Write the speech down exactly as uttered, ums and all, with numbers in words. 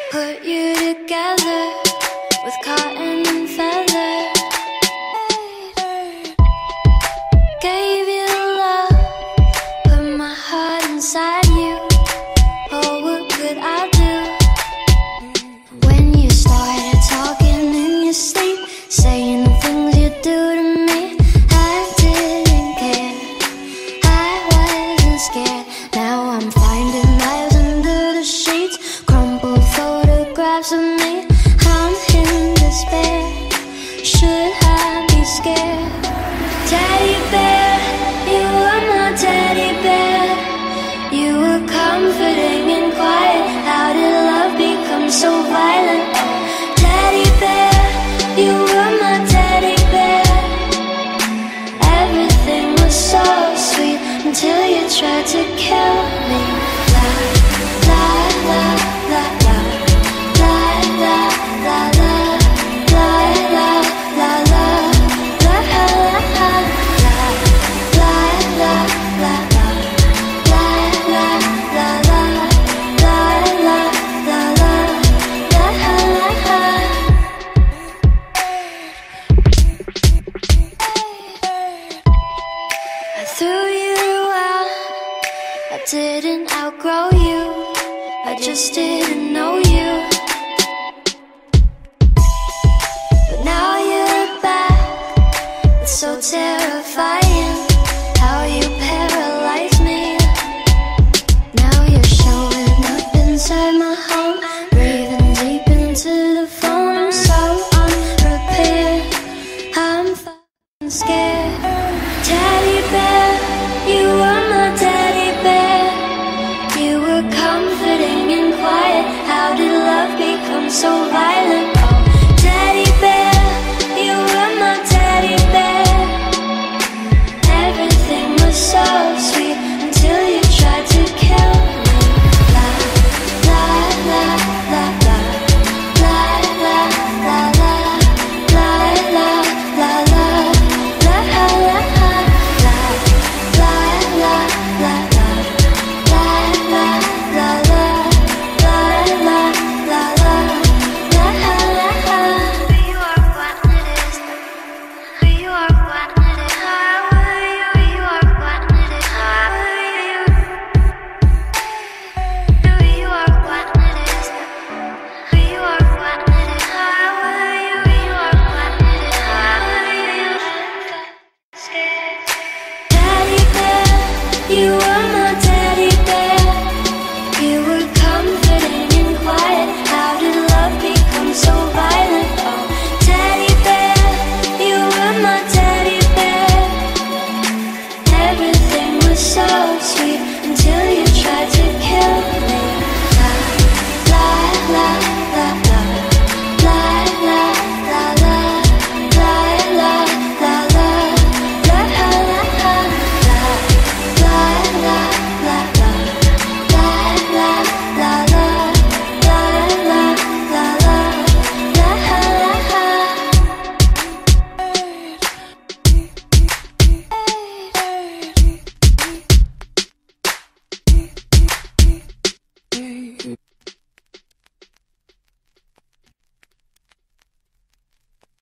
Put you together with cotton and feather. Gave you love, put my heart inside you. Oh, what could I do? When you started talking in your sleep, saying the things you do to me, I didn't care, I wasn't scared. Now I'm finding lies under the sheets, crumpled photographs of me. I'm in despair, should I be scared? Teddy bear, you were my teddy bear. You were comforting and quiet. How did love become so violent? Teddy bear, you were my teddy bear. Everything was so sweet until you tried to kill me. La, la, la, la, la. La, la, la, la. La, la, la, la. La, la, la, la. La, la, la, la. La, la, la, la. La, la, la, la. La, la, la. I threw you out, I didn't outgrow you, I just didn't know you. But now you're back, it's so terrifying how you paralyze me. Now you're showing up inside my home, breathing deep into the phone. I'm so unprepared, I'm fucking scared. Teddy bear, you were my teddy bear. You were comforting and quiet. How did love become so violent?